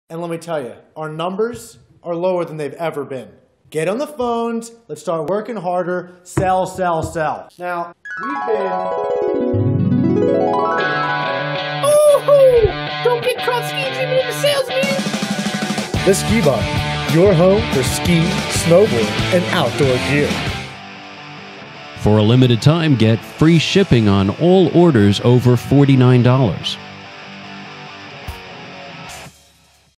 And let me tell you, our numbers are lower than they've ever been. Get on the phones, let's start working harder, sell, sell, sell. Now, we've been... Oh, don't get caught ski dreaming in the sales meeting. The SkiBum, your home for ski, snowboard, and outdoor gear. For a limited time, get free shipping on all orders over $49.